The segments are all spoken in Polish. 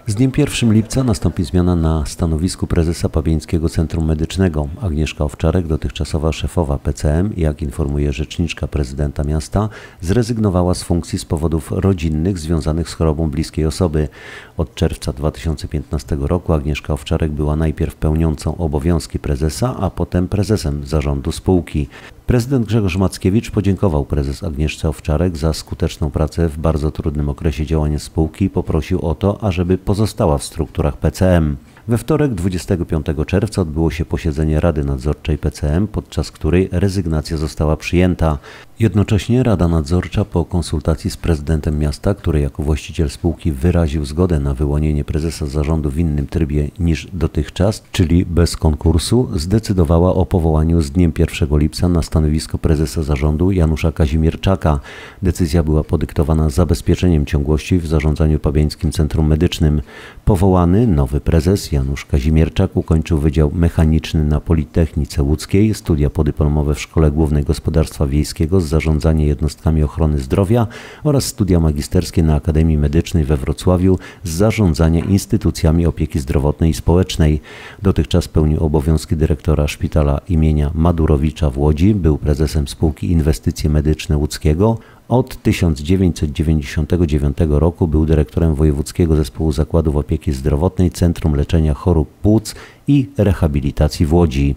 Z dniem 1 lipca nastąpi zmiana na stanowisku prezesa Papieńskiego Centrum Medycznego. Agnieszka Owczarek, dotychczasowa szefowa PCM, jak informuje rzeczniczka prezydenta miasta, zrezygnowała z funkcji z powodów rodzinnych związanych z chorobą bliskiej osoby. Od czerwca 2015 roku Agnieszka Owczarek była najpierw pełniącą obowiązki prezesa, a potem prezesem zarządu spółki. Prezydent Grzegorz Mackiewicz podziękował prezes Agnieszce Owczarek za skuteczną pracę w bardzo trudnym okresie działania spółki i poprosił o to, ażeby pozostała w strukturach PCM. We wtorek 25 czerwca odbyło się posiedzenie Rady Nadzorczej PCM, podczas której rezygnacja została przyjęta. Jednocześnie Rada Nadzorcza po konsultacji z prezydentem miasta, który jako właściciel spółki wyraził zgodę na wyłonienie prezesa zarządu w innym trybie niż dotychczas, czyli bez konkursu, zdecydowała o powołaniu z dniem 1 lipca na stanowisko prezesa zarządu Janusza Kazimierczaka. Decyzja była podyktowana zabezpieczeniem ciągłości w zarządzaniu Papieńskim Centrum Medycznym. Powołany nowy prezes Janusz Kazimierczak ukończył Wydział Mechaniczny na Politechnice Łódzkiej, studia podyplomowe w Szkole Głównej Gospodarstwa Wiejskiego z zarządzania jednostkami ochrony zdrowia oraz studia magisterskie na Akademii Medycznej we Wrocławiu z zarządzania instytucjami opieki zdrowotnej i społecznej. Dotychczas pełnił obowiązki dyrektora szpitala imienia Madurowicza w Łodzi, był prezesem spółki Inwestycje Medyczne Łódzkiego. Od 1999 roku był dyrektorem Wojewódzkiego Zespołu Zakładów Opieki Zdrowotnej Centrum Leczenia Chorób Płuc i Rehabilitacji w Łodzi.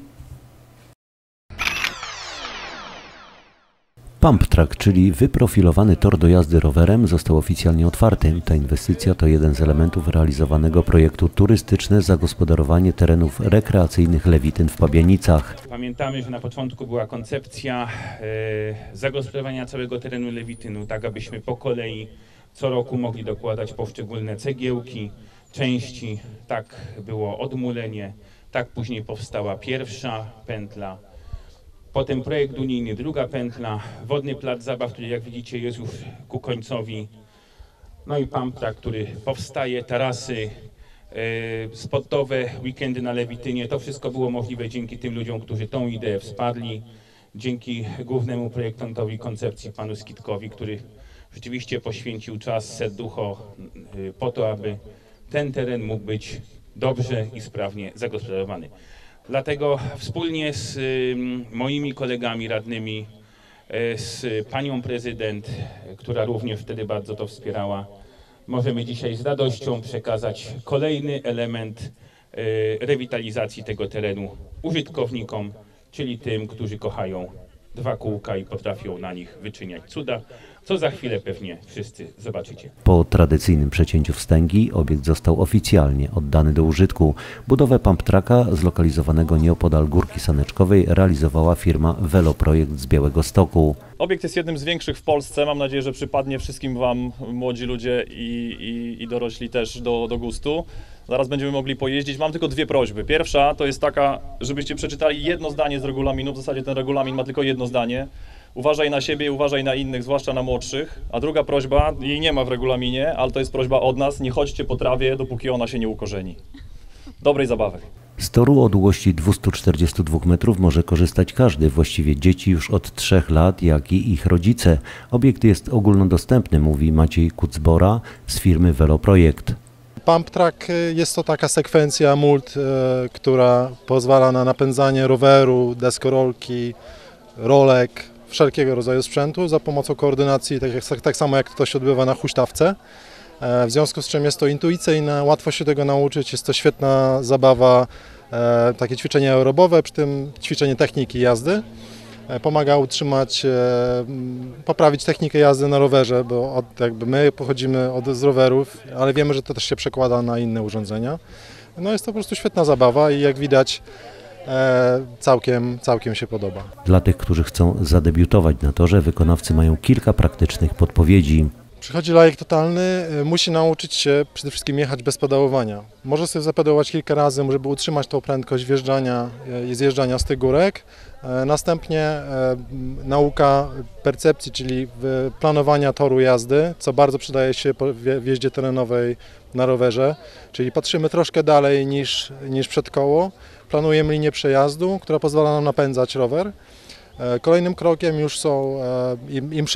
Pump Track, czyli wyprofilowany tor do jazdy rowerem, został oficjalnie otwarty. Ta inwestycja to jeden z elementów realizowanego projektu Turystyczne zagospodarowanie terenów rekreacyjnych Lewityn w Pabianicach. Pamiętamy, że na początku była koncepcja zagospodarowania całego terenu Lewitynu, tak abyśmy po kolei co roku mogli dokładać poszczególne cegiełki, części. Tak było odmulenie, tak później powstała pierwsza pętla. Potem projekt unijny, druga pętla, wodny plac zabaw, który jak widzicie jest już ku końcowi. No i Pump Track, który powstaje, tarasy sportowe, weekendy na Lewitynie. To wszystko było możliwe dzięki tym ludziom, którzy tą ideę wsparli. Dzięki głównemu projektantowi koncepcji, panu Skitkowi, który rzeczywiście poświęcił czas, serducho po to, aby ten teren mógł być dobrze i sprawnie zagospodarowany. Dlatego wspólnie z moimi kolegami radnymi, z panią prezydent, która również wtedy bardzo to wspierała, możemy dzisiaj z radością przekazać kolejny element rewitalizacji tego terenu użytkownikom, czyli tym, którzy kochają dwa kółka i potrafią na nich wyczyniać cuda, co za chwilę pewnie wszyscy zobaczycie. Po tradycyjnym przecięciu wstęgi obiekt został oficjalnie oddany do użytku. Budowę Pump Tracka zlokalizowanego nieopodal Górki Saneczkowej realizowała firma Veloprojekt z Białegostoku. Obiekt jest jednym z większych w Polsce. Mam nadzieję, że przypadnie wszystkim Wam, młodzi ludzie i dorośli też do gustu. Zaraz będziemy mogli pojeździć. Mam tylko dwie prośby. Pierwsza to jest taka, żebyście przeczytali jedno zdanie z regulaminu. W zasadzie ten regulamin ma tylko jedno zdanie. Uważaj na siebie, uważaj na innych, zwłaszcza na młodszych. A druga prośba, jej nie ma w regulaminie, ale to jest prośba od nas. Nie chodźcie po trawie, dopóki ona się nie ukorzeni. Dobrej zabawy. Z toru o długości 242 metrów może korzystać każdy, właściwie dzieci już od 3 lat, jak i ich rodzice. Obiekt jest ogólnodostępny, mówi Maciej Kucbora z firmy Veloprojekt. Pump Track jest to taka sekwencja mult, która pozwala na napędzanie roweru, deskorolki, rolek, wszelkiego rodzaju sprzętu za pomocą koordynacji, tak samo jak to się odbywa na huśtawce. W związku z czym jest to intuicyjne, łatwo się tego nauczyć, jest to świetna zabawa, takie ćwiczenie aerobowe, przy tym ćwiczenie techniki jazdy. Pomaga utrzymać, poprawić technikę jazdy na rowerze, bo jakby my pochodzimy z rowerów, ale wiemy, że to też się przekłada na inne urządzenia. No jest to po prostu świetna zabawa i jak widać całkiem się podoba. Dla tych, którzy chcą zadebiutować na torze, wykonawcy mają kilka praktycznych podpowiedzi. Przychodzi laik totalny, musi nauczyć się przede wszystkim jechać bez pedałowania. Może sobie zapedałować kilka razy, żeby utrzymać tą prędkość wjeżdżania i zjeżdżania z tych górek. Następnie nauka percepcji, czyli planowania toru jazdy, co bardzo przydaje się w jeździe terenowej na rowerze. Czyli patrzymy troszkę dalej niż przed koło, planujemy linię przejazdu, która pozwala nam napędzać rower. Kolejnym krokiem już są, im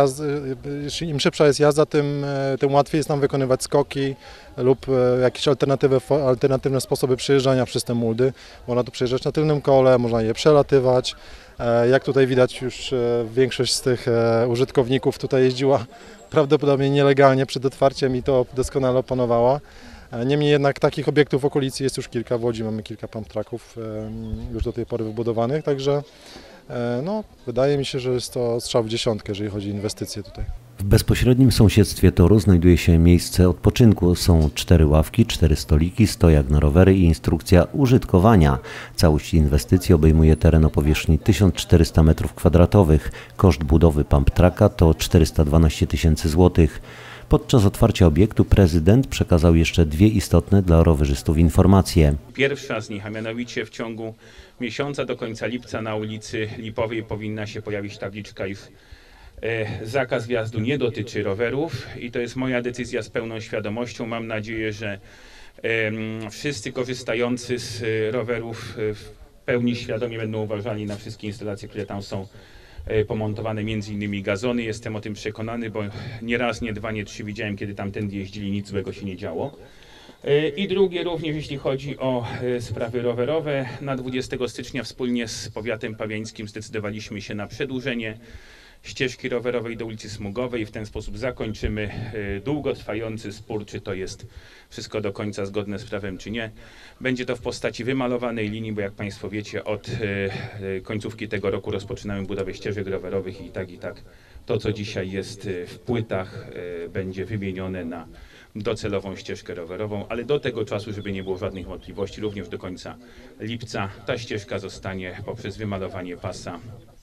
im szybsza jest jazda, tym łatwiej jest nam wykonywać skoki lub jakieś alternatywne sposoby przejeżdżania przez te muldy. Można tu przejeżdżać na tylnym kole, można je przelatywać. Jak tutaj widać, już większość z tych użytkowników tutaj jeździła prawdopodobnie nielegalnie przed otwarciem i to doskonale opanowała. Niemniej jednak takich obiektów w okolicy jest już kilka. W Łodzi mamy kilka pump tracków już do tej pory wybudowanych, także no, wydaje mi się, że jest to strzał w dziesiątkę, jeżeli chodzi o inwestycje tutaj. W bezpośrednim sąsiedztwie toru znajduje się miejsce odpoczynku. Są 4 ławki, 4 stoliki, stojak na rowery i instrukcja użytkowania. Całość inwestycji obejmuje teren o powierzchni 1400 m2. Koszt budowy pump tracka to 412 tysięcy złotych. Podczas otwarcia obiektu prezydent przekazał jeszcze 2 istotne dla rowerzystów informacje. Pierwsza z nich, a mianowicie w ciągu miesiąca do końca lipca na ulicy Lipowej powinna się pojawić tabliczka, iż zakaz wjazdu nie dotyczy rowerów i to jest moja decyzja z pełną świadomością. Mam nadzieję, że wszyscy korzystający z rowerów w pełni świadomie będą uważali na wszystkie instalacje, które tam są pomontowane, między innymi gazony. Jestem o tym przekonany, bo nie raz, nie dwa, nie trzy widziałem, kiedy tamtędy jeździli, nic złego się nie działo. I drugie również, jeśli chodzi o sprawy rowerowe, na 20 stycznia wspólnie z powiatem pawiańskim zdecydowaliśmy się na przedłużenie ścieżki rowerowej do ulicy Smugowej. W ten sposób zakończymy długotrwający spór, czy to jest wszystko do końca zgodne z prawem, czy nie. Będzie to w postaci wymalowanej linii, bo jak Państwo wiecie, od końcówki tego roku rozpoczynamy budowę ścieżek rowerowych i tak to, co dzisiaj jest w płytach, będzie wymienione na docelową ścieżkę rowerową, ale do tego czasu, żeby nie było żadnych wątpliwości, również do końca lipca ta ścieżka zostanie poprzez wymalowanie pasa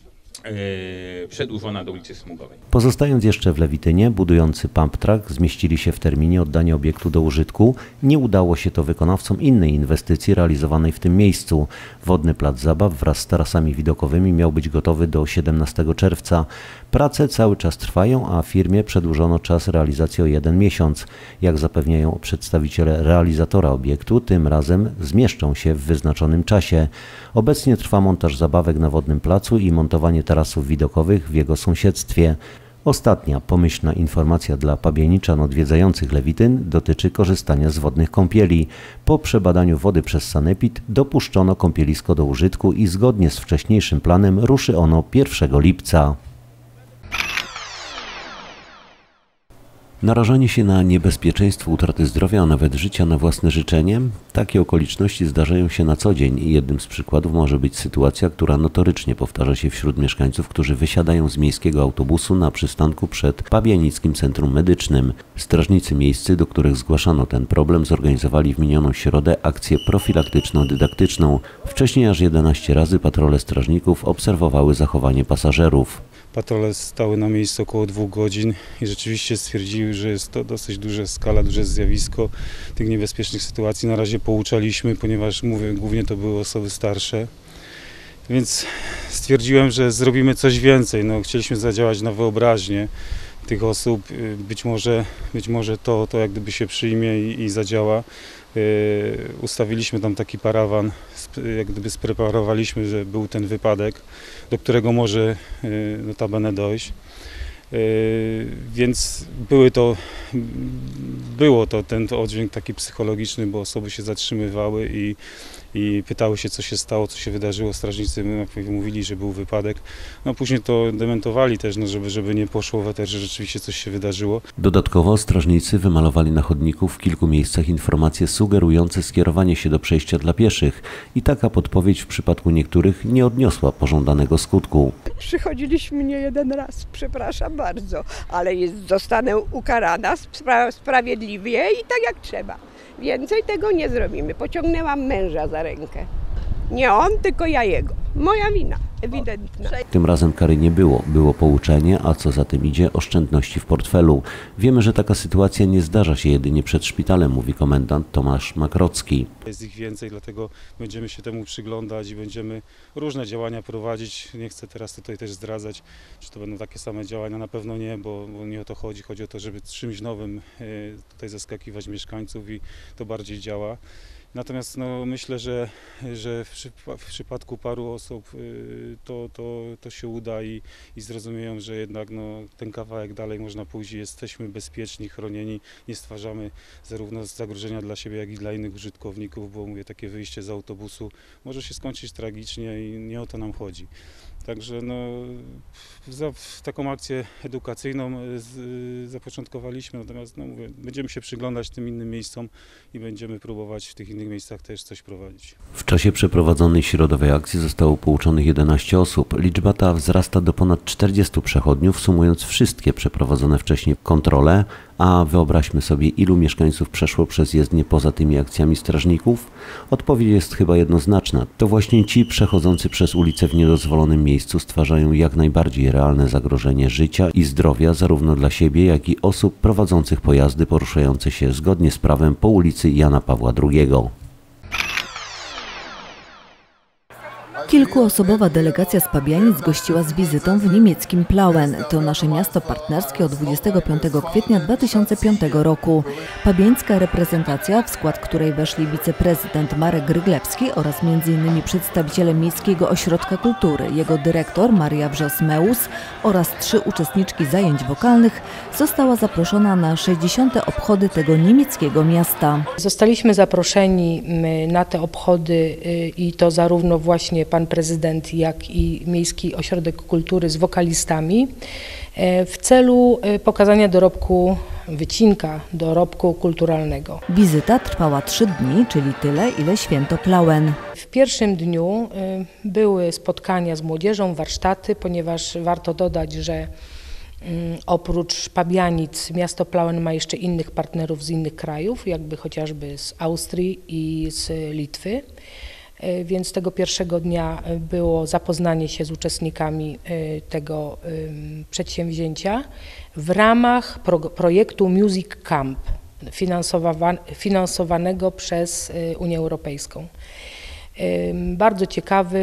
przedłużona do ulicy Smugowej. Pozostając jeszcze w Lewitynie, budujący pump track zmieścili się w terminie oddania obiektu do użytku. Nie udało się to wykonawcom innej inwestycji realizowanej w tym miejscu. Wodny plac zabaw wraz z tarasami widokowymi miał być gotowy do 17 czerwca. Prace cały czas trwają, a firmie przedłużono czas realizacji o 1 miesiąc. Jak zapewniają przedstawiciele realizatora obiektu, tym razem zmieszczą się w wyznaczonym czasie. Obecnie trwa montaż zabawek na wodnym placu i montowanie tarasów widokowych w jego sąsiedztwie. Ostatnia pomyślna informacja dla pabianiczan odwiedzających Lewityn dotyczy korzystania z wodnych kąpieli. Po przebadaniu wody przez sanepid dopuszczono kąpielisko do użytku i zgodnie z wcześniejszym planem ruszy ono 1 lipca. Narażanie się na niebezpieczeństwo utraty zdrowia, a nawet życia na własne życzenie? Takie okoliczności zdarzają się na co dzień i jednym z przykładów może być sytuacja, która notorycznie powtarza się wśród mieszkańców, którzy wysiadają z miejskiego autobusu na przystanku przed Pabianickim Centrum Medycznym. Strażnicy miejscy, do których zgłaszano ten problem, zorganizowali w minioną środę akcję profilaktyczno-dydaktyczną. Wcześniej aż 11 razy patrole strażników obserwowały zachowanie pasażerów. Patrole stały na miejscu około 2 godzin i rzeczywiście stwierdziły, że jest to dosyć duża skala, duże zjawisko tych niebezpiecznych sytuacji. Na razie pouczaliśmy, ponieważ mówię, głównie to były osoby starsze. Więc stwierdziłem, że zrobimy coś więcej. No, chcieliśmy zadziałać na wyobraźnię tych osób. Być może to jak gdyby się przyjmie i zadziała. Ustawiliśmy tam taki parawan, jak gdyby spreparowaliśmy, że był ten wypadek, do którego może notabene dojść. Więc było to ten oddźwięk taki psychologiczny, bo osoby się zatrzymywały i pytały się, co się stało, co się wydarzyło. Strażnicy mówili, że był wypadek. No później to dementowali też, no żeby nie poszło w eter, że rzeczywiście coś się wydarzyło. Dodatkowo strażnicy wymalowali na chodniku w kilku miejscach informacje sugerujące skierowanie się do przejścia dla pieszych i taka podpowiedź w przypadku niektórych nie odniosła pożądanego skutku. Przychodziliśmy nie jeden raz, przepraszam bardzo, ale zostanę ukarana sprawiedliwie i tak jak trzeba. Więcej tego nie zrobimy. Pociągnęłam męża za rękę. Nie on, tylko ja jego. Moja wina, ewidentna. Tym razem kary nie było. Było pouczenie, a co za tym idzie, oszczędności w portfelu. Wiemy, że taka sytuacja nie zdarza się jedynie przed szpitalem, mówi komendant Tomasz Makrocki. Jest ich więcej, dlatego będziemy się temu przyglądać i będziemy różne działania prowadzić. Nie chcę teraz tutaj też zdradzać, czy to będą takie same działania. Na pewno nie, bo nie o to chodzi. Chodzi o to, żeby czymś nowym tutaj zaskakiwać mieszkańców i to bardziej działa. Natomiast no, myślę, że w przypadku paru osób to się uda i zrozumieją, że jednak no, ten kawałek dalej można pójść i jesteśmy bezpieczni, chronieni, nie stwarzamy zarówno zagrożenia dla siebie, jak i dla innych użytkowników, bo mówię, takie wyjście z autobusu może się skończyć tragicznie i nie o to nam chodzi. Także no, taką akcję edukacyjną zapoczątkowaliśmy, natomiast no, mówię, będziemy się przyglądać tym innym miejscom i będziemy próbować w tych innych miejscach też coś prowadzić. W czasie przeprowadzonej środowej akcji zostało pouczonych 11 osób. Liczba ta wzrasta do ponad 40 przechodniów, sumując wszystkie przeprowadzone wcześniej kontrole, a wyobraźmy sobie, ilu mieszkańców przeszło przez jezdnię poza tymi akcjami strażników? Odpowiedź jest chyba jednoznaczna. To właśnie ci przechodzący przez ulicę w niedozwolonym miejscu stwarzają jak najbardziej realne zagrożenie życia i zdrowia zarówno dla siebie, jak i osób prowadzących pojazdy poruszające się zgodnie z prawem po ulicy Jana Pawła II. Kilkuosobowa delegacja z Pabianic gościła z wizytą w niemieckim Plauen. To nasze miasto partnerskie od 25 kwietnia 2005 roku. Pabiańska reprezentacja, w skład której weszli wiceprezydent Marek Gryglewski oraz m.in. przedstawiciele Miejskiego Ośrodka Kultury, jego dyrektor Maria Wrzos-Meus oraz 3 uczestniczki zajęć wokalnych, została zaproszona na 60. obchody tego niemieckiego miasta. Zostaliśmy zaproszeni na te obchody i to zarówno właśnie pan prezydent, jak i Miejski Ośrodek Kultury z wokalistami w celu pokazania wycinka dorobku kulturalnego. Wizyta trwała 3 dni, czyli tyle, ile święto Plauen. W pierwszym dniu były spotkania z młodzieżą, warsztaty, ponieważ warto dodać, że oprócz Pabianic miasto Plauen ma jeszcze innych partnerów z innych krajów, jakby chociażby z Austrii i z Litwy. Więc tego pierwszego dnia było zapoznanie się z uczestnikami tego przedsięwzięcia w ramach projektu Music Camp finansowanego przez Unię Europejską. Bardzo ciekawy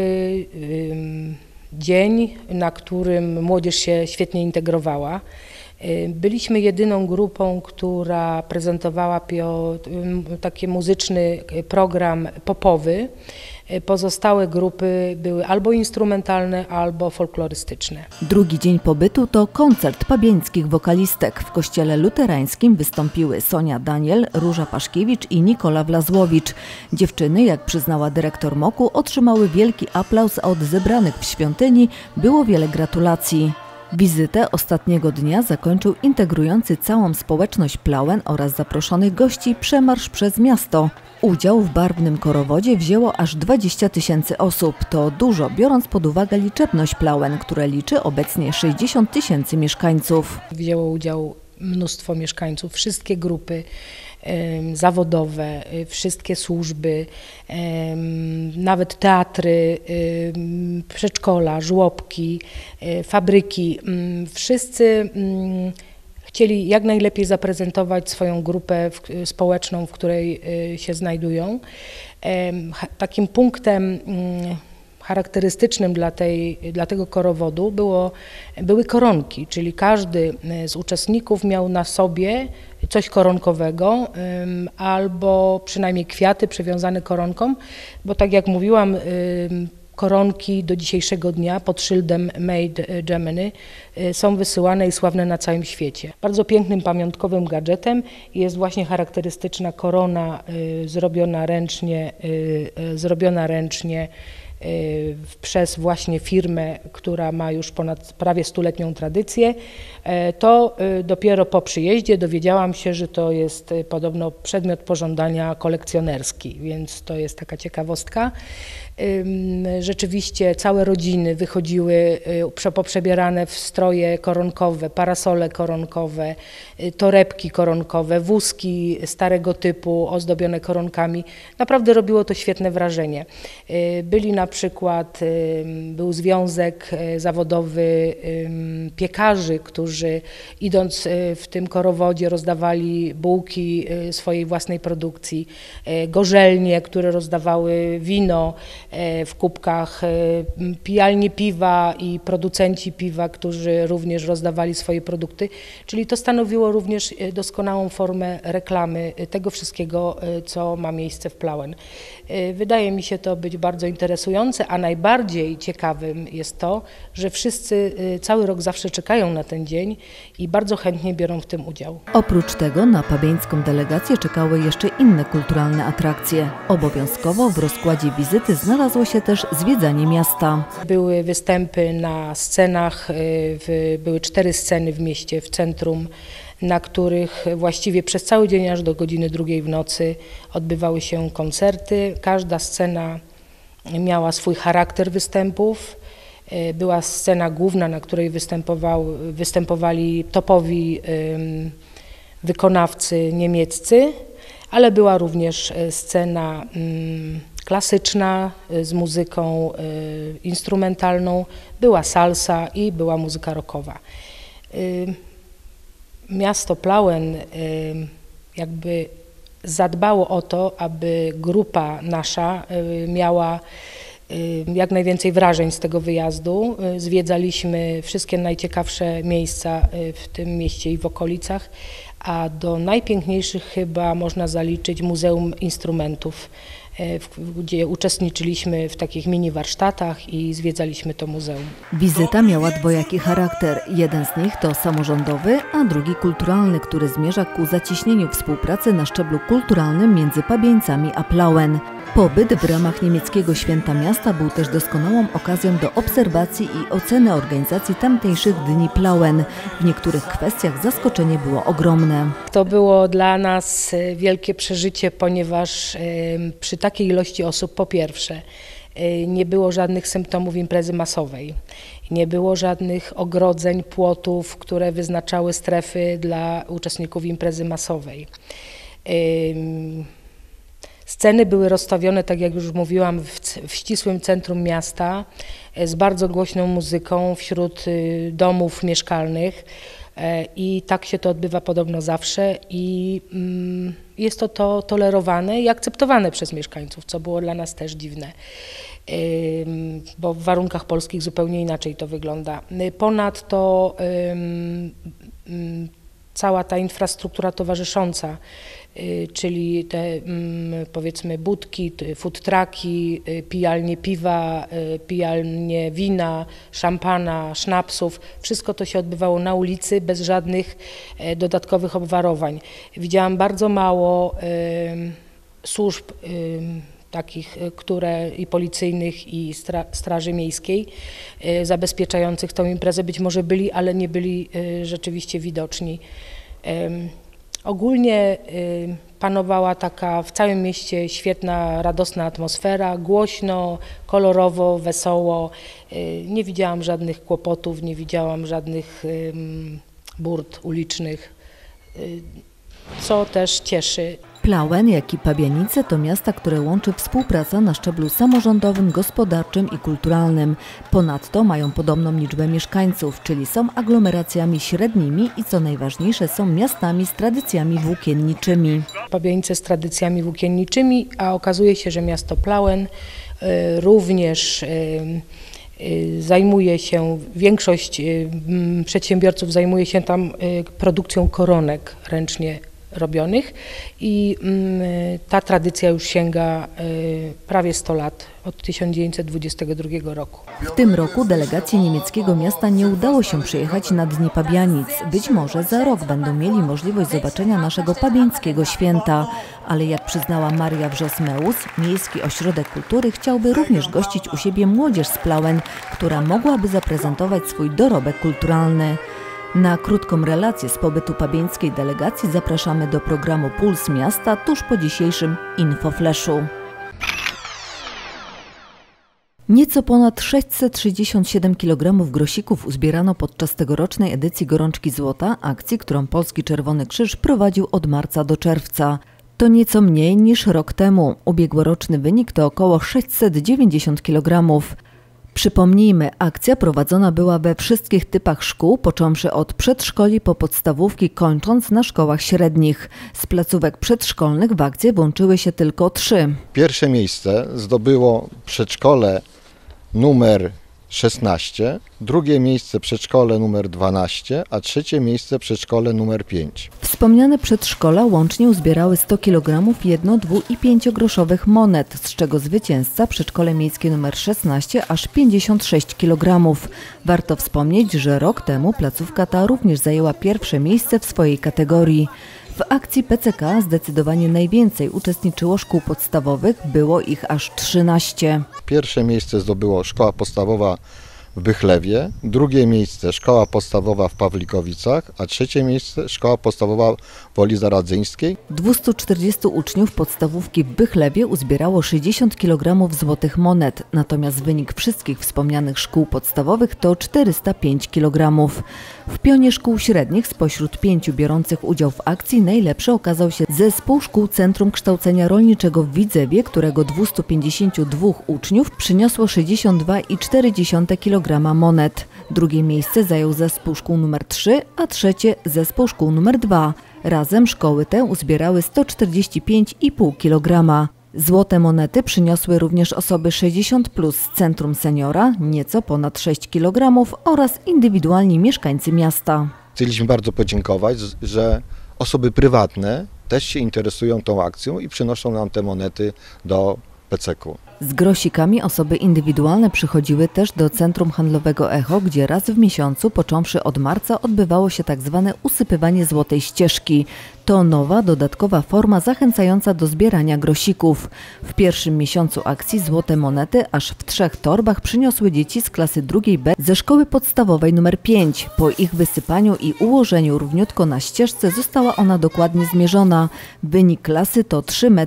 dzień, na którym młodzież się świetnie integrowała. Byliśmy jedyną grupą, która prezentowała taki muzyczny program popowy. Pozostałe grupy były albo instrumentalne, albo folklorystyczne. Drugi dzień pobytu to koncert pabiańskich wokalistek. W kościele luterańskim wystąpiły Sonia Daniel, Róża Paszkiewicz i Nikola Wlazłowicz. Dziewczyny, jak przyznała dyrektor MOK-u, otrzymały wielki aplauz, a od zebranych w świątyni było wiele gratulacji. Wizytę ostatniego dnia zakończył integrujący całą społeczność Plauen oraz zaproszonych gości przemarsz przez miasto. Udział w barwnym korowodzie wzięło aż 20 000 osób. To dużo, biorąc pod uwagę liczebność Plauen, które liczy obecnie 60 000 mieszkańców. Wzięło udział mnóstwo mieszkańców, wszystkie grupy zawodowe, wszystkie służby, nawet teatry, przedszkola, żłobki, fabryki. Wszyscy chcieli jak najlepiej zaprezentować swoją grupę społeczną, w której się znajdują. Takim punktem charakterystycznym dla tego korowodu były koronki, czyli każdy z uczestników miał na sobie coś koronkowego albo przynajmniej kwiaty przywiązane koronką, bo tak jak mówiłam, koronki do dzisiejszego dnia pod szyldem Made Germany są wysyłane i sławne na całym świecie. Bardzo pięknym pamiątkowym gadżetem jest właśnie charakterystyczna korona zrobiona ręcznie przez właśnie firmę, która ma już ponad prawie 100-letnią tradycję. To dopiero po przyjeździe dowiedziałam się, że to jest podobno przedmiot pożądania kolekcjonerski, więc to jest taka ciekawostka. Rzeczywiście całe rodziny wychodziły poprzebierane w stroje koronkowe, parasole koronkowe, torebki koronkowe, wózki starego typu ozdobione koronkami. Naprawdę robiło to świetne wrażenie. Byli na przykład był związek zawodowy piekarzy, którzy idąc w tym korowodzie rozdawali bułki swojej własnej produkcji, gorzelnie, które rozdawały wino w kubkach, pijalnie piwa i producenci piwa, którzy również rozdawali swoje produkty, czyli to stanowiło również doskonałą formę reklamy tego wszystkiego, co ma miejsce w Plauen. Wydaje mi się to być bardzo interesujące, a najbardziej ciekawym jest to, że wszyscy cały rok zawsze czekają na ten dzień i bardzo chętnie biorą w tym udział. Oprócz tego na pabieńską delegację czekały jeszcze inne kulturalne atrakcje. Obowiązkowo w rozkładzie wizyty znalazło się też zwiedzanie miasta. Były występy na scenach, były 4 sceny w mieście, w centrum, na których właściwie przez cały dzień aż do godziny 2 w nocy odbywały się koncerty. Każda scena miała swój charakter występów. Była scena główna, na której występowali topowi wykonawcy niemieccy, ale była również scena klasyczna z muzyką instrumentalną, była salsa i była muzyka rockowa. Miasto Plauen jakby zadbało o to, aby grupa nasza miała jak najwięcej wrażeń z tego wyjazdu. Zwiedzaliśmy wszystkie najciekawsze miejsca w tym mieście i w okolicach, a do najpiękniejszych chyba można zaliczyć Muzeum Instrumentów, gdzie uczestniczyliśmy w takich mini warsztatach i zwiedzaliśmy to muzeum. Wizyta miała dwojaki charakter. Jeden z nich to samorządowy, a drugi kulturalny, który zmierza ku zacieśnieniu współpracy na szczeblu kulturalnym między Pabieńcami a Plauen. Pobyt w ramach niemieckiego Święta Miasta był też doskonałą okazją do obserwacji i oceny organizacji tamtejszych Dni Plauen. W niektórych kwestiach zaskoczenie było ogromne. To było dla nas wielkie przeżycie, ponieważ przy takiej ilości osób po pierwsze nie było żadnych symptomów imprezy masowej, nie było żadnych ogrodzeń, płotów, które wyznaczały strefy dla uczestników imprezy masowej. Sceny były rozstawione, tak jak już mówiłam, w ścisłym centrum miasta z bardzo głośną muzyką wśród domów mieszkalnych i tak się to odbywa podobno zawsze i jest to tolerowane i akceptowane przez mieszkańców, co było dla nas też dziwne, bo w warunkach polskich zupełnie inaczej to wygląda. Ponadto cała ta infrastruktura towarzysząca, czyli te powiedzmy budki, food trucki, pijalnie piwa, pijalnie wina, szampana, sznapsów. Wszystko to się odbywało na ulicy bez żadnych dodatkowych obwarowań. Widziałam bardzo mało służb takich, które i policyjnych, i straży miejskiej zabezpieczających tę imprezę. Być może byli, ale nie byli rzeczywiście widoczni. Ogólnie panowała taka w całym mieście świetna, radosna atmosfera, głośno, kolorowo, wesoło. Nie widziałam żadnych kłopotów, nie widziałam żadnych burt ulicznych, co też cieszy. Plauen, jak i Pabianice to miasta, które łączy współpraca na szczeblu samorządowym, gospodarczym i kulturalnym. Ponadto mają podobną liczbę mieszkańców, czyli są aglomeracjami średnimi i co najważniejsze są miastami z tradycjami włókienniczymi. Pabianice z tradycjami włókienniczymi, a okazuje się, że miasto Plauen również zajmuje się, większość przedsiębiorców zajmuje się tam produkcją koronek ręcznie robionych i ta tradycja już sięga prawie 100 lat, od 1922 roku. W tym roku delegacji niemieckiego miasta nie udało się przyjechać na Dni Pabianic. Być może za rok będą mieli możliwość zobaczenia naszego pabieńskiego święta, ale jak przyznała Maria Wrzosmeus, Miejski Ośrodek Kultury chciałby również gościć u siebie młodzież z Plauen, która mogłaby zaprezentować swój dorobek kulturalny. Na krótką relację z pobytu pabieńskiej delegacji zapraszamy do programu Puls Miasta tuż po dzisiejszym infoflashu. Nieco ponad 667 kg grosików uzbierano podczas tegorocznej edycji Gorączki Złota, akcji, którą Polski Czerwony Krzyż prowadził od marca do czerwca. To nieco mniej niż rok temu. Ubiegłoroczny wynik to około 690 kg. Przypomnijmy, akcja prowadzona była we wszystkich typach szkół, począwszy od przedszkoli po podstawówki, kończąc na szkołach średnich. Z placówek przedszkolnych w akcję włączyły się tylko 3. Pierwsze miejsce zdobyło przedszkole numer 16, drugie miejsce przedszkole numer 12, a trzecie miejsce przedszkole numer 5. Wspomniane przedszkola łącznie uzbierały 100 kg 1-, 2- i 5-groszowych monet, z czego zwycięzca przedszkole miejskie numer 16 aż 56 kg. Warto wspomnieć, że rok temu placówka ta również zajęła pierwsze miejsce w swojej kategorii. W akcji PCK zdecydowanie najwięcej uczestniczyło szkół podstawowych, było ich aż 13. Pierwsze miejsce zdobyło szkoła podstawowa w Bychlewie, drugie miejsce szkoła podstawowa w Pawlikowicach, a trzecie miejsce szkoła podstawowa w Woli Zaradzyńskiej. 240 uczniów podstawówki w Bychlewie uzbierało 60 kg złotych monet, natomiast wynik wszystkich wspomnianych szkół podstawowych to 405 kg. W pionie szkół średnich spośród 5 biorących udział w akcji najlepszy okazał się zespół szkół Centrum Kształcenia Rolniczego w Widzewie, którego 252 uczniów przyniosło 62,4 kg monet. Drugie miejsce zajął zespół szkół nr 3, a trzecie zespół szkół nr 2. Razem szkoły te uzbierały 145,5 kg. Złote monety przyniosły również osoby 60+ z Centrum Seniora, nieco ponad 6 kg, oraz indywidualni mieszkańcy miasta. Chcieliśmy bardzo podziękować, że osoby prywatne też się interesują tą akcją i przynoszą nam te monety do PCK-u. Z grosikami osoby indywidualne przychodziły też do Centrum Handlowego Echo, gdzie raz w miesiącu, począwszy od marca, odbywało się tzw. usypywanie złotej ścieżki. To nowa, dodatkowa forma zachęcająca do zbierania grosików. W pierwszym miesiącu akcji złote monety aż w 3 torbach przyniosły dzieci z klasy 2B ze szkoły podstawowej nr 5. Po ich wysypaniu i ułożeniu równiutko na ścieżce została ona dokładnie zmierzona. Wynik klasy to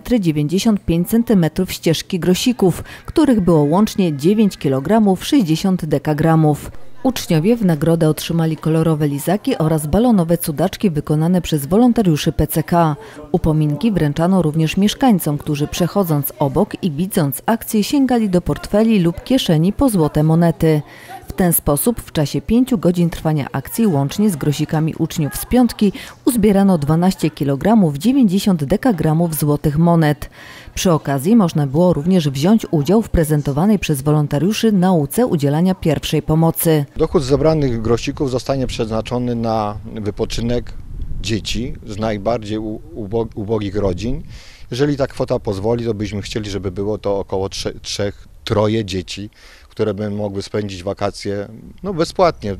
3,95 m ścieżki grosików, których było łącznie 9 kg 60 dekagramów. Uczniowie w nagrodę otrzymali kolorowe lizaki oraz balonowe cudaczki wykonane przez wolontariuszy PCK. Upominki wręczano również mieszkańcom, którzy przechodząc obok i widząc akcję sięgali do portfeli lub kieszeni po złote monety. W ten sposób w czasie 5 godzin trwania akcji łącznie z grosikami uczniów z piątki uzbierano 12 kg 90 dekagramów złotych monet. Przy okazji można było również wziąć udział w prezentowanej przez wolontariuszy nauce udzielania pierwszej pomocy. Dochód z zebranych grosików zostanie przeznaczony na wypoczynek dzieci z najbardziej ubogich rodzin. Jeżeli ta kwota pozwoli, to byśmy chcieli, żeby było to około 3 dzieci, które by mogły spędzić wakacje bezpłatnie,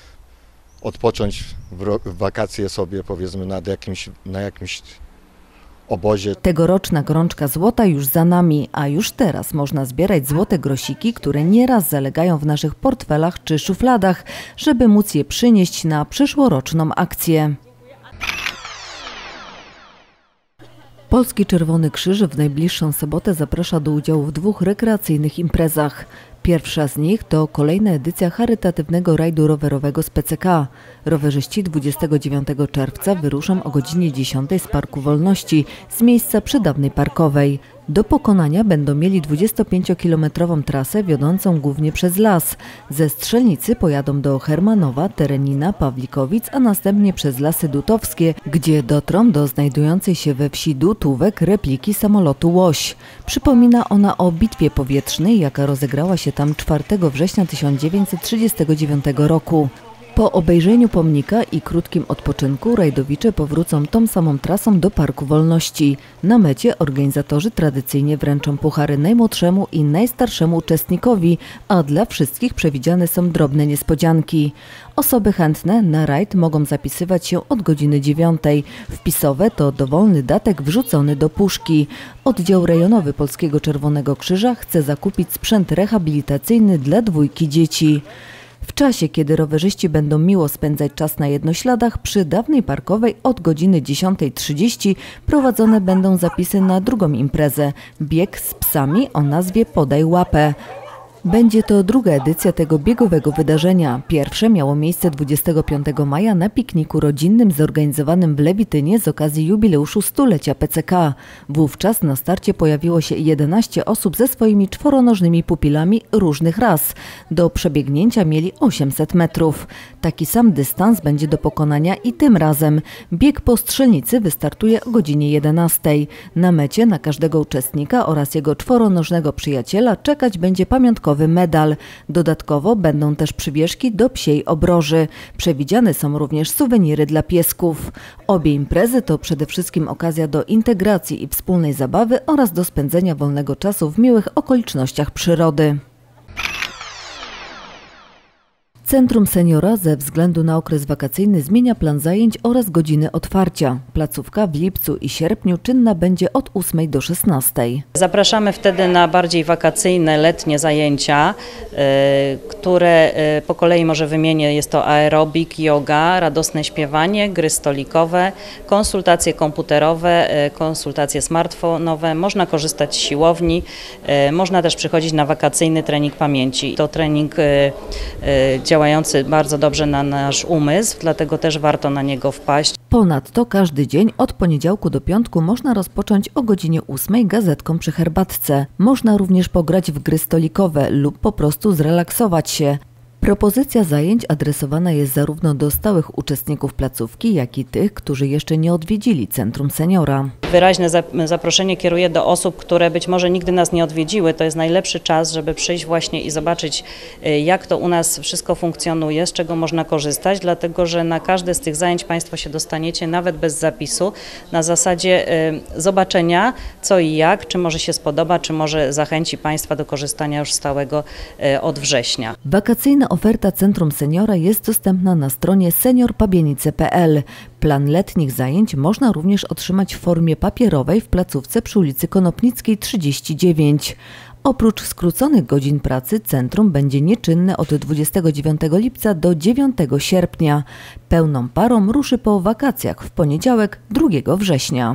odpocząć w wakacje sobie, powiedzmy, na jakimś obozie. Tegoroczna gorączka złota już za nami, a już teraz można zbierać złote grosiki, które nieraz zalegają w naszych portfelach czy szufladach, żeby móc je przynieść na przyszłoroczną akcję. Polski Czerwony Krzyż w najbliższą sobotę zaprasza do udziału w 2 rekreacyjnych imprezach. Pierwsza z nich to kolejna edycja charytatywnego rajdu rowerowego z PCK. Rowerzyści 29 czerwca wyruszą o godzinie 10 z Parku Wolności, z miejsca przy dawnej Parkowej. Do pokonania będą mieli 25-kilometrową trasę wiodącą głównie przez las. Ze Strzelnicy pojadą do Hermanowa, Terenina, Pawlikowic, a następnie przez Lasy Dutowskie, gdzie dotrą do znajdującej się we wsi Dutówek repliki samolotu Łoś. Przypomina ona o bitwie powietrznej, jaka rozegrała się tam 4 września 1939 roku. Po obejrzeniu pomnika i krótkim odpoczynku rajdowicze powrócą tą samą trasą do Parku Wolności. Na mecie organizatorzy tradycyjnie wręczą puchary najmłodszemu i najstarszemu uczestnikowi, a dla wszystkich przewidziane są drobne niespodzianki. Osoby chętne na rajd mogą zapisywać się od godziny 9. Wpisowe to dowolny datek wrzucony do puszki. Oddział rejonowy Polskiego Czerwonego Krzyża chce zakupić sprzęt rehabilitacyjny dla 2 dzieci. W czasie, kiedy rowerzyści będą miło spędzać czas na jednośladach, przy dawnej Parkowej od godziny 10:30 prowadzone będą zapisy na drugą imprezę – bieg z psami o nazwie Podaj łapę. Będzie to druga edycja tego biegowego wydarzenia. Pierwsze miało miejsce 25 maja na pikniku rodzinnym zorganizowanym w Lewitynie z okazji jubileuszu stulecia PCK. Wówczas na starcie pojawiło się 11 osób ze swoimi czworonożnymi pupilami różnych ras. Do przebiegnięcia mieli 800 metrów. Taki sam dystans będzie do pokonania i tym razem. Bieg po strzelnicy wystartuje o godzinie 11. Na mecie na każdego uczestnika oraz jego czworonożnego przyjaciela czekać będzie pamiątkowy medal. Dodatkowo będą też przybieżki do psiej obroży. Przewidziane są również suweniry dla piesków. Obie imprezy to przede wszystkim okazja do integracji i wspólnej zabawy oraz do spędzenia wolnego czasu w miłych okolicznościach przyrody. Centrum Seniora ze względu na okres wakacyjny zmienia plan zajęć oraz godziny otwarcia. Placówka w lipcu i sierpniu czynna będzie od 8 do 16. Zapraszamy wtedy na bardziej wakacyjne, letnie zajęcia, które po kolei może wymienię. Jest to aerobik, yoga, radosne śpiewanie, gry stolikowe, konsultacje komputerowe, konsultacje smartfonowe. Można korzystać z siłowni, można też przychodzić na wakacyjny trening pamięci. To trening działający bardzo dobrze na nasz umysł, dlatego też warto na niego wpaść. Ponadto każdy dzień od poniedziałku do piątku można rozpocząć o godzinie 8 gazetką przy herbatce. Można również pograć w gry stolikowe lub po prostu zrelaksować się. Propozycja zajęć adresowana jest zarówno do stałych uczestników placówki, jak i tych, którzy jeszcze nie odwiedzili Centrum Seniora. Wyraźne zaproszenie kieruję do osób, które być może nigdy nas nie odwiedziły. To jest najlepszy czas, żeby przyjść właśnie i zobaczyć, jak to u nas wszystko funkcjonuje, z czego można korzystać, dlatego że na każde z tych zajęć Państwo się dostaniecie nawet bez zapisu, na zasadzie zobaczenia co i jak, czy może się spodoba, czy może zachęci Państwa do korzystania już stałego od września. Wakacyjna oferta Centrum Seniora jest dostępna na stronie seniorpabienice.pl. Plan letnich zajęć można również otrzymać w formie papierowej w placówce przy ulicy Konopnickiej 39. Oprócz skróconych godzin pracy centrum będzie nieczynne od 29 lipca do 9 sierpnia. Pełną parą ruszy po wakacjach w poniedziałek 2 września.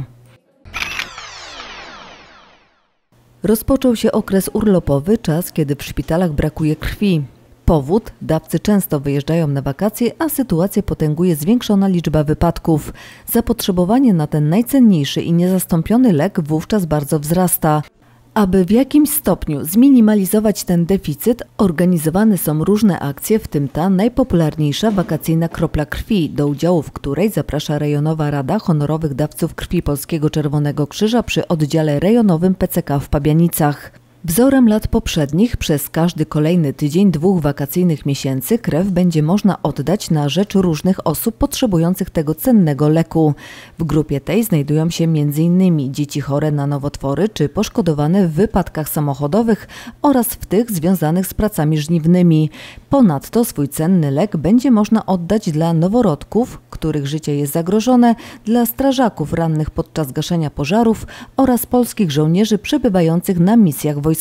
Rozpoczął się okres urlopowy, czas kiedy w szpitalach brakuje krwi. Powód: dawcy często wyjeżdżają na wakacje, a sytuację potęguje zwiększona liczba wypadków. Zapotrzebowanie na ten najcenniejszy i niezastąpiony lek wówczas bardzo wzrasta. Aby w jakimś stopniu zminimalizować ten deficyt, organizowane są różne akcje, w tym ta najpopularniejsza wakacyjna kropla krwi, do udziału w której zaprasza Rejonowa Rada Honorowych Dawców Krwi Polskiego Czerwonego Krzyża przy oddziale rejonowym PCK w Pabianicach. Wzorem lat poprzednich, przez każdy kolejny tydzień 2 wakacyjnych miesięcy krew będzie można oddać na rzecz różnych osób potrzebujących tego cennego leku. W grupie tej znajdują się m.in. dzieci chore na nowotwory czy poszkodowane w wypadkach samochodowych oraz w tych związanych z pracami żniwnymi. Ponadto swój cenny lek będzie można oddać dla noworodków, których życie jest zagrożone, dla strażaków rannych podczas gaszenia pożarów oraz polskich żołnierzy przebywających na misjach wojskowych.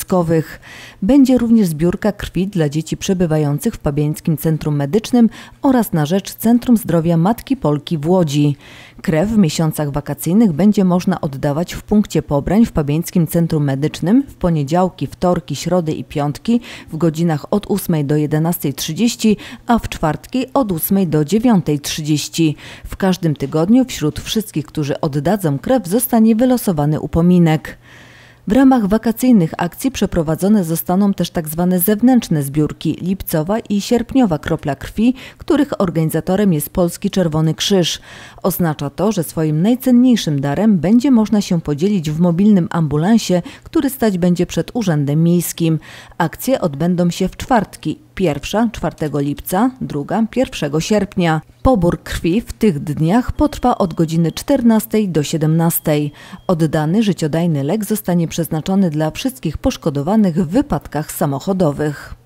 Będzie również zbiórka krwi dla dzieci przebywających w Pabiańskim Centrum Medycznym oraz na rzecz Centrum Zdrowia Matki Polki w Łodzi. Krew w miesiącach wakacyjnych będzie można oddawać w punkcie pobrań w Pabiańskim Centrum Medycznym w poniedziałki, wtorki, środy i piątki w godzinach od 8 do 11:30, a w czwartki od 8 do 9:30. W każdym tygodniu wśród wszystkich, którzy oddadzą krew, zostanie wylosowany upominek. W ramach wakacyjnych akcji przeprowadzone zostaną też tzw. zewnętrzne zbiórki, lipcowa i sierpniowa kropla krwi, których organizatorem jest Polski Czerwony Krzyż. Oznacza to, że swoim najcenniejszym darem będzie można się podzielić w mobilnym ambulansie, który stać będzie przed Urzędem Miejskim. Akcje odbędą się w czwartki. Pierwsza 4 lipca, druga 1 sierpnia. Pobór krwi w tych dniach potrwa od godziny 14 do 17. Oddany życiodajny lek zostanie przeznaczony dla wszystkich poszkodowanych w wypadkach samochodowych.